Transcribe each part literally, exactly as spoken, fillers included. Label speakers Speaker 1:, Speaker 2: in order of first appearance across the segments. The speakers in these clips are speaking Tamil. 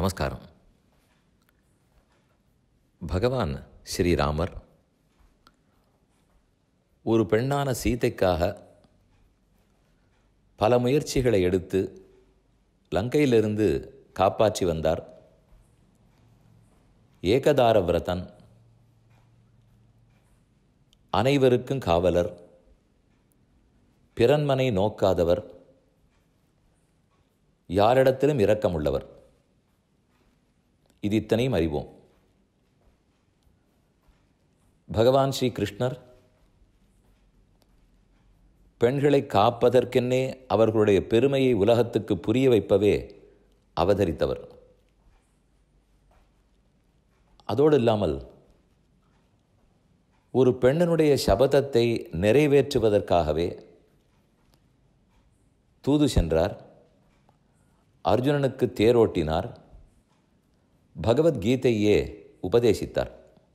Speaker 1: நமஸ்காரம். பகவான் ஸ்ரீராமர் ஒரு பெண்ணான சீதைக்காக பல முயற்சிகளை எடுத்து லங்கையிலிருந்து காப்பாற்றி வந்தார். ஏகதார விரதன், அனைவருக்கும் காவலர், பிறன்மனை நோக்காதவர், யாரிடத்திலும் இரக்கமுள்ளவர். இது இத்தனையும் அறிவோம். பகவான் ஸ்ரீ கிருஷ்ணர் பெண்களை காப்பதற்கென்னே அவர்களுடைய பெருமையை உலகத்துக்கு புரிய வைப்பவே அவதரித்தவர். அதோடு இல்லாமல் ஒரு பெண்ணினுடைய சபதத்தை நிறைவேற்றுவதற்காகவே தூது சென்றார். அர்ஜுனனுக்கு தேரோட்டினார். பகவத்கீதையே உபதேசித்தார்.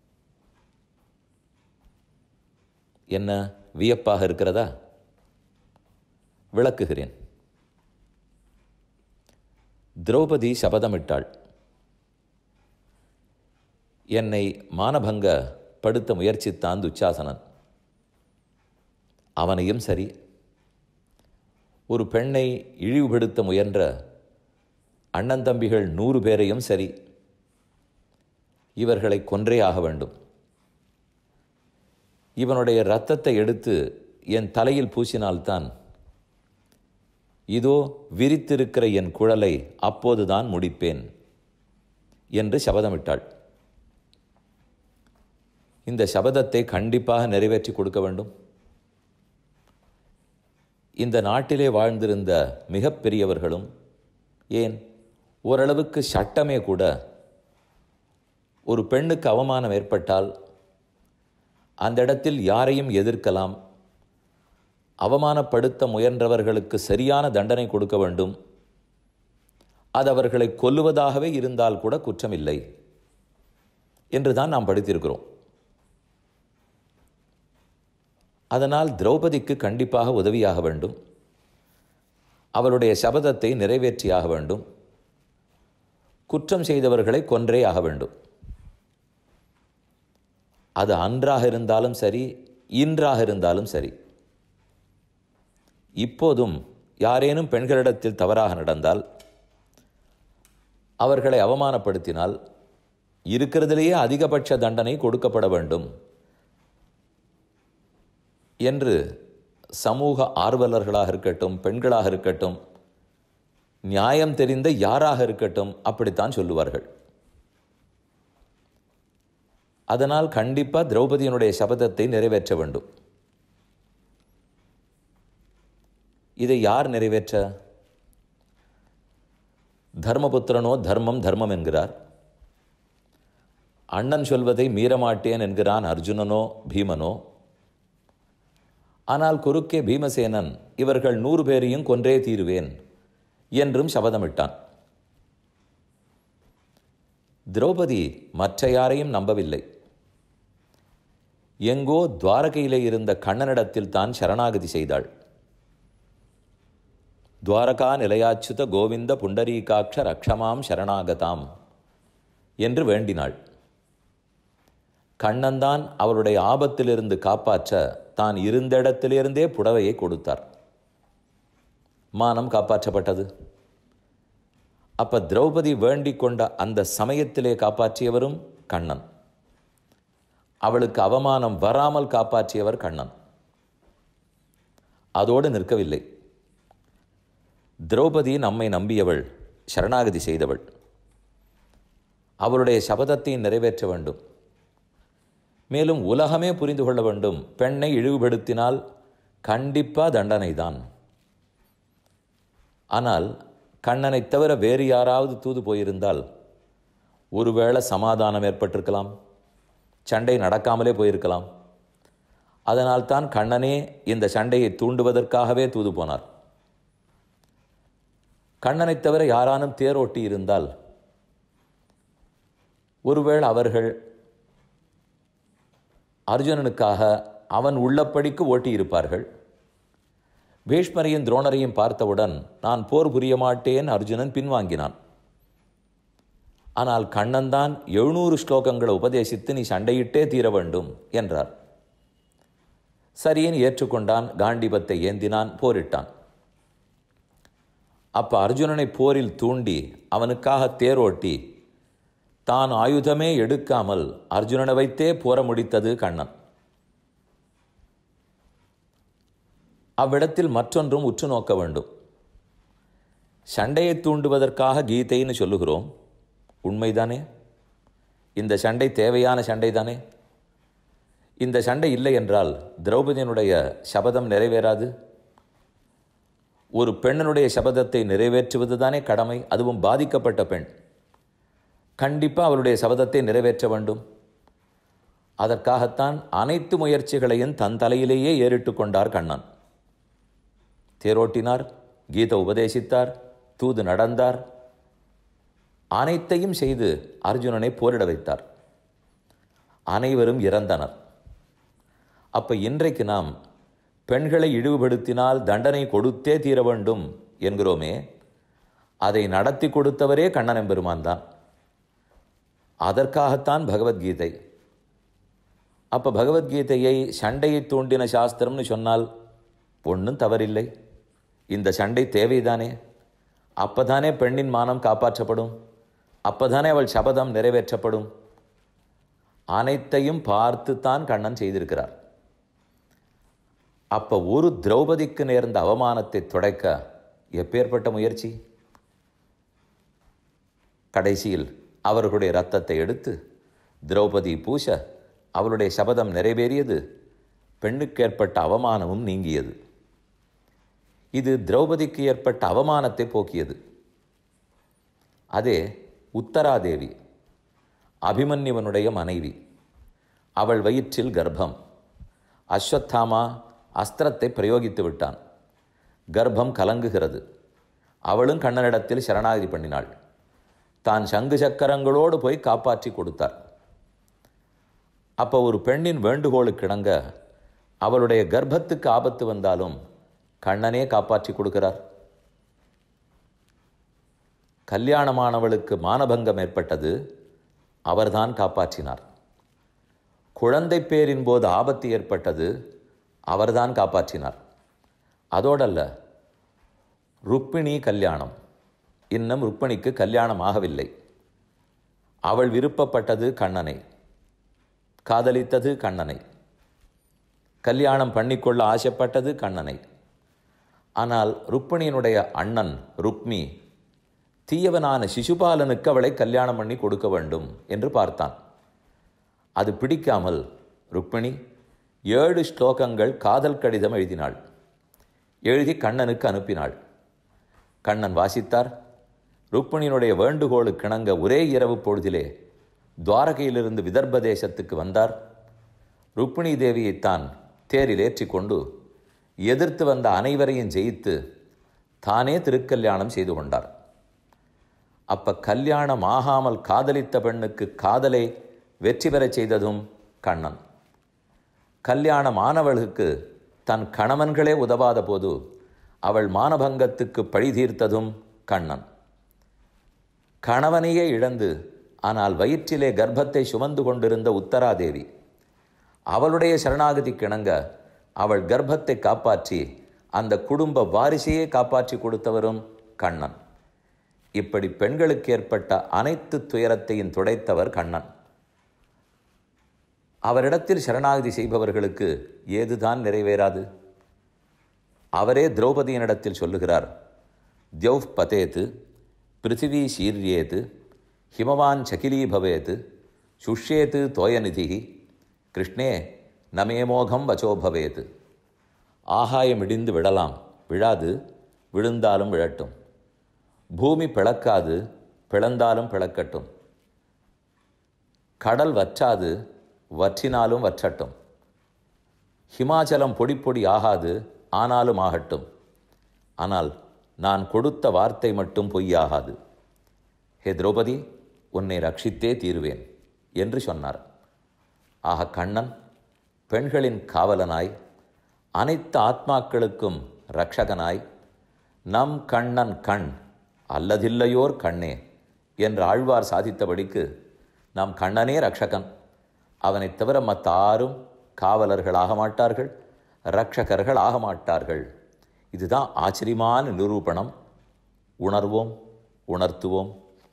Speaker 1: என்ன வியப்பாக இருக்கிறதா? விளக்குகிறேன். திரௌபதி சபதமிட்டாள். என்னை மானபங்க படுத்த முயற்சித்தான் துச்சாசனன். அவனையும் சரி, ஒரு பெண்ணை இழிவுபடுத்த முயன்ற அண்ணன் தம்பிகள் நூறு பேரையும் சரி, இவர்களை கொன்றே ஆக வேண்டும். இவனுடைய இரத்தத்தை எடுத்து என் தலையில் பூசினால்தான் இதோ விரித்திருக்கிற என் குழலை அப்போதுதான் முடிப்பேன் என்று சபதமிட்டாள். இந்த சபதத்தை கண்டிப்பாக நிறைவேற்றி கொடுக்க வேண்டும். இந்த நாட்டிலே வாழ்ந்திருந்த மிகப்பெரியவர்களும், ஏன் ஓரளவுக்கு சட்டமே கூட, ஒரு பெண்ணுக்கு அவமானம் ஏற்பட்டால் அந்த இடத்தில் யாரையும் எதிர்க்கலாம், அவமானப்படுத்த முயன்றவர்களுக்கு சரியான தண்டனை கொடுக்க வேண்டும், அது அவர்களை கொல்லுவதாகவே இருந்தால் கூட குற்றமில்லை என்று தான் நாம் படித்திருக்கிறோம். அதனால் திரௌபதிக்கு கண்டிப்பாக உதவியாக வேண்டும். அவளுடைய சபதத்தை நிறைவேற்றியாக வேண்டும். குற்றம் செய்தவர்களை கொன்றே ஆக வேண்டும். அது அன்றாக இருந்தாலும் சரி, இன்றாக இருந்தாலும் சரி. இப்போதும் யாரேனும் பெண்களிடத்தில் தவறாக நடந்தால், அவர்களை அவமானப்படுத்தினால் இருக்கிறதிலேயே அதிகபட்ச தண்டனை கொடுக்கப்பட வேண்டும் என்று சமூக ஆர்வலர்களாக இருக்கட்டும், பெண்களாக இருக்கட்டும், நியாயம் தெரிந்த யாராக இருக்கட்டும் அப்படித்தான் சொல்லுவார்கள். அதனால் கண்டிப்பாக திரௌபதியினுடைய சபதத்தை நிறைவேற்ற வேண்டும். இதை யார் நிறைவேற்ற? தர்மபுத்திரனோ தர்மம் தர்மம் என்கிறார். அண்ணன் சொல்வதை மீறமாட்டேன் என்கிறான் அர்ஜுனனோ பீமனோ. ஆனால் குறுக்கே பீமசேனன் இவர்கள் நூறு பேரையும் கொன்றே தீருவேன் என்றும் சபதமிட்டான். திரௌபதி மற்ற யாரையும் நம்பவில்லை. எங்கோ துவாரகையிலே இருந்த கண்ணனிடத்தில் தான் சரணாகதி செய்தாள். துவாரகா நிலையாச்சுத கோவிந்த புண்டரீகாட்ச ரக்ஷமாம் சரணாகதாம் என்று வேண்டினாள். கண்ணன்தான் அவளுடைய ஆபத்திலிருந்து காப்பாற்ற தான் இருந்த இடத்திலிருந்தே புடவையை கொடுத்தார். மானம் காப்பாற்றப்பட்டது. அப்ப திரௌபதி வேண்டிக் கொண்ட அந்த சமயத்திலே காப்பாற்றியவரும் கண்ணன். அவளுக்கு அவமானம் வராமல் காப்பாற்றியவர் கண்ணன். அதோடு நிற்கவில்லை. திரௌபதி நம்மை நம்பியவள், சரணாகதி செய்தவள். அவளுடைய சபதத்தை நிறைவேற்ற வேண்டும். மேலும் உலகமே புரிந்து கொள்ள வேண்டும், பெண்ணை இழிவுபடுத்தினால் கண்டிப்பாக தண்டனை தான். ஆனால் கண்ணனை தவிர வேறு யாராவது தூது போயிருந்தால் ஒருவேளை சமாதானம் ஏற்பட்டிருக்கலாம், சண்டை நடக்காமலே போயிருக்கலாம். அதனால்தான் கண்ணனே இந்த சண்டையை தூண்டுவதற்காகவே தூது போனார். கண்ணனை தவிர யாரானும் தேரோட்டி இருந்தால் ஒருவேளை அவர்கள் அர்ஜுனனுக்காக அவன் உள்ளபடிக்கு ஓட்டியிருப்பார்கள். பீஷ்மரையும் துரோணரையும் பார்த்தவுடன் நான் போர் புரிய மாட்டேன் அர்ஜுனன் பின்வாங்கினான். ஆனால் கண்ணன்தான் எழுநூறு ஸ்லோகங்களை உபதேசித்து நீ சண்டையிட்டே தீர வேண்டும் என்றார். சரின்னு ஏற்றுக்கொண்டான். காண்டிபத்தை ஏந்தினான், போரிட்டான். அப்ப அர்ஜுனனை போரில் தூண்டி அவனுக்காக தேரோட்டி தான் ஆயுதமே எடுக்காமல் அர்ஜுனனை வைத்தே போர முடித்தது கண்ணன். அவ்விடத்தில் மற்றொன்றும் உற்று நோக்க வேண்டும். சண்டையை தூண்டுவதற்காக கீதைன்னு சொல்லுகிறோம், உண்மைதானே? இந்த சண்டை தேவையான சண்டை தானே? இந்த சண்டை இல்லை என்றால் திரௌபதியினுடைய சபதம் நிறைவேறாது. ஒரு பெண்ணனுடைய சபதத்தை நிறைவேற்றுவது தானே கடமை. அதுவும் பாதிக்கப்பட்ட பெண். கண்டிப்பாக அவளுடைய சபதத்தை நிறைவேற்ற வேண்டும். அதற்காகத்தான் அனைத்து முயற்சிகளையும் தன் தலையிலேயே ஏறிட்டு கொண்டார் கண்ணன். தேரோட்டினார், கீதை உபதேசித்தார், தூது நடந்தார், அனைத்தையும் செய்து அர்ஜுனனை போரிட வைத்தார். அனைவரும் இறந்தனர். அப்ப இன்றைக்கு நாம் பெண்களை இழிவுபடுத்தினால் தண்டனை கொடுத்தே தீர வேண்டும் என்கிறோமே, அதை நடத்தி கொடுத்தவரே கண்ணன் எம்பெருமான் தான். அதற்காகத்தான் பகவத்கீதை. அப்போ பகவத்கீதையை சண்டையை தூண்டின சாஸ்திரம்னு சொன்னால் ஒன்றும் தவறில்லை. இந்த சண்டை தேவைதானே? அப்போதானே பெண்ணின் மானம் காப்பாற்றப்படும், அப்போதானே அவள் சபதம் நிறைவேற்றப்படும். அனைத்தையும் பார்த்துத்தான் கண்ணன் செய்திருக்கிறார். அப்போ ஒரு திரௌபதிக்கு நேர்ந்த அவமானத்தை துடைக்க எப்பேற்பட்ட முயற்சி! கடைசியில் அவர்களுடைய இரத்தத்தை எடுத்து திரௌபதி பூச அவளுடைய சபதம் நிறைவேறியது. பெண்ணுக்கு ஏற்பட்ட அவமானமும் நீங்கியது. இது திரௌபதிக்கு ஏற்பட்ட அவமானத்தை போக்கியது. அதே உத்தராதேவி, அபிமன்யுவனுடைய மனைவி. அவள் வயிற்றில் கர்ப்பம். அஸ்வத்தாமா அஸ்திரத்தை பிரயோகித்து விட்டான். கர்ப்பம் கலங்குகிறது. அவளும் கண்ணனிடத்தில் சரணாகதி பண்ணினாள். தான் சங்கு சக்கரங்களோடு போய் காப்பாற்றி கொடுத்தார். அப்போ ஒரு பெண்ணின் வேண்டுகோளுக்கு இணங்க அவளுடைய கர்ப்பத்துக்கு ஆபத்து வந்தாலும் கண்ணனே காப்பாற்றி கொடுக்கிறார். கல்யாணமானவளுக்கு மானபங்கம் ஏற்பட்டது, அவர்தான் காப்பாற்றினார். குழந்தை பேரின் போது ஆபத்து ஏற்பட்டது, அவர்தான் காப்பாற்றினார். அதோடல்ல, ருக்மிணி கல்யாணம், இன்னும் ருக்மிணிக்கு கல்யாணம் ஆகவில்லை. அவள் விருப்பப்பட்டது கண்ணனை, காதலித்தது கண்ணனை, கல்யாணம் பண்ணிக்கொள்ள ஆசைப்பட்டது கண்ணனை. ஆனால் ருக்மிணியினுடைய அண்ணன் ருக்மி தீயவனான சிசுபாலனுக்கு அவளை கல்யாணம் பண்ணி கொடுக்க வேண்டும் என்று பார்த்தான். அது பிடிக்காமல் ருக்மிணி ஏழு ஸ்லோகங்கள் காதல் கடிதம் எழுதினாள். எழுதி கண்ணனுக்கு அனுப்பினாள். கண்ணன் வாசித்தார். ருக்மிணியினுடைய வேண்டுகோளுக்கு இணங்க ஒரே இரவு பொழுதிலே துவாரகையிலிருந்து விதர்ப்ப தேசத்துக்கு வந்தார். ருக்மிணி தேவியைத்தான் தேரில் ஏற்றி கொண்டு எதிர்த்து வந்த அனைவரையும் ஜெயித்து தானே திருக்கல்யாணம் செய்து கொண்டார். அப்ப கல்யாணம் ஆகாமல் காதலித்த பெண்ணுக்கு காதலை வெற்றி பெறச் செய்ததும் கண்ணன். கல்யாணம் ஆனவளுக்கு தன் கணவன்களே உதவாத போது அவள் மானபங்கத்துக்கு பழி தீர்த்ததும் கண்ணன். கணவனையே இழந்து ஆனால் வயிற்றிலே கர்ப்பத்தை சுமந்து கொண்டிருந்த உத்தராதேவி, அவளுடைய சரணாகதிக்கு இணங்க அவள் கர்ப்பத்தை காப்பாற்றி அந்த குடும்ப வாரிசையே காப்பாற்றி கொடுத்தவரும் கண்ணன். இப்படி பெண்களுக்கு ஏற்பட்ட அனைத்து துயரத்தையும் துடைத்தவர் கண்ணன். அவரிடத்தில் சரணாகதி செய்பவர்களுக்கு ஏதுதான் நிறைவேறாது? அவரே திரௌபதியினிடத்தில் சொல்லுகிறார், தியௌப் பதேத்து பிருத்திவி சீர்யேத்து ஹிமவான் சகிலீ பவேத் சுஷ்யேத்து தோயநிதி கிருஷ்ணே நமேமோகம் வச்சோ பவேத். ஆகாயம் இடிந்து விடலாம், விழாது, விழுந்தாலும் விழட்டும். பூமி பிளக்காது, பிளந்தாலும் பிளக்கட்டும். கடல் வற்றாது, வற்றினாலும் வற்றட்டும். ஹிமாச்சலம் பொடி பொடி ஆகாது, ஆனாலும் ஆகட்டும். ஆனால் நான் கொடுத்த வார்த்தை மட்டும் பொய்யாகாது. ஹே திரௌபதி, உன்னை ரட்சித்தே தீருவேன் என்று சொன்னார். ஆக கண்ணன் பெண்களின் காவலனாய், அனைத்து ஆத்மாக்களுக்கும் இரட்சகனாய், நம் கண்ணன் கண் அல்லதில்லையோர் கண்ணே என்று ஆழ்வார் சாதித்தபடிக்கு நம் கண்ணனே ரக்ஷகன். அவனைத் தவிர மத்தாரும் காவலர்கள் ஆக மாட்டார்கள், ரக்ஷகர்கள் ஆக மாட்டார்கள். இதுதான் ஆச்சரியமான நிரூபணம். உணர்வோம், உணர்த்துவோம்.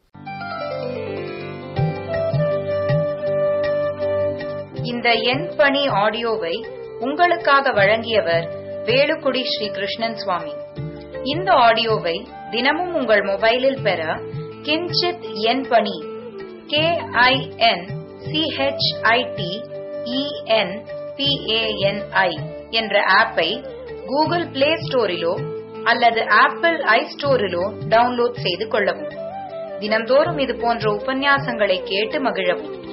Speaker 2: இந்த என் பணி ஆடியோவை உங்களுக்காக வழங்கியவர் வேலுக்குடி ஸ்ரீ கிருஷ்ணன் சுவாமி. இந்த ஆடியோவை தினமும் உங்கள் மொபைலில் பெற கிஞ்சித் என் பணி கே ஐ என் சிஹெச்ஐடி இஎன் பிஏஎன்ஐ என்ற ஆப்பை கூகுள் பிளே ஸ்டோரிலோ அல்லது ஆப்பிள் ஐ ஸ்டோரிலோ டவுன்லோட் செய்து கொள்ளவும். தினம்தோறும் இது போன்ற உபன்யாசங்களை கேட்டு மகிழவும்.